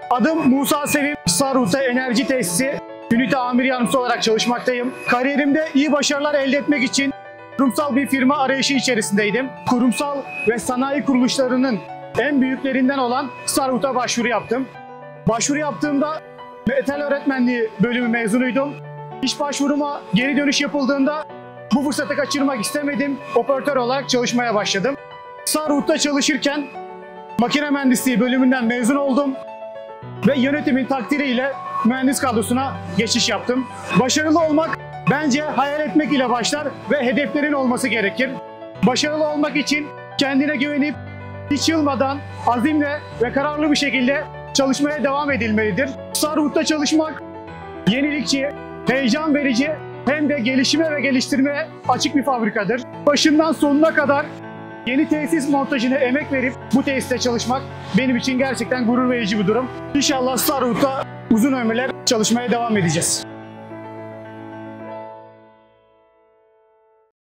Adım Musa Sevim, Sarıhuta Enerji Tesisi ünite amir yardımcısı olarak çalışmaktayım. Kariyerimde iyi başarılar elde etmek için kurumsal bir firma arayışı içerisindeydim. Kurumsal ve sanayi kuruluşlarının en büyüklerinden olan Sarıhut'a başvuru yaptım. Başvuru yaptığımda metal öğretmenliği bölümü mezunuydum. İş başvuruma geri dönüş yapıldığında bu fırsatı kaçırmak istemedim. Operatör olarak çalışmaya başladım. Sarıhut'ta çalışırken makine mühendisliği bölümünden mezun oldum ve yönetimin takdiriyle mühendis kadrosuna geçiş yaptım. Başarılı olmak bence hayal etmek ile başlar ve hedeflerin olması gerekir. Başarılı olmak için kendine güvenip hiç yılmadan azimle ve kararlı bir şekilde çalışmaya devam edilmelidir. Sarıhut'ta çalışmak yenilikçi, heyecan verici hem de gelişime ve geliştirmeye açık bir fabrikadır. Başından sonuna kadar yeni tesis montajına emek verip bu tesiste çalışmak benim için gerçekten gurur verici bir durum. İnşallah Sarıhut'ta uzun ömürler çalışmaya devam edeceğiz.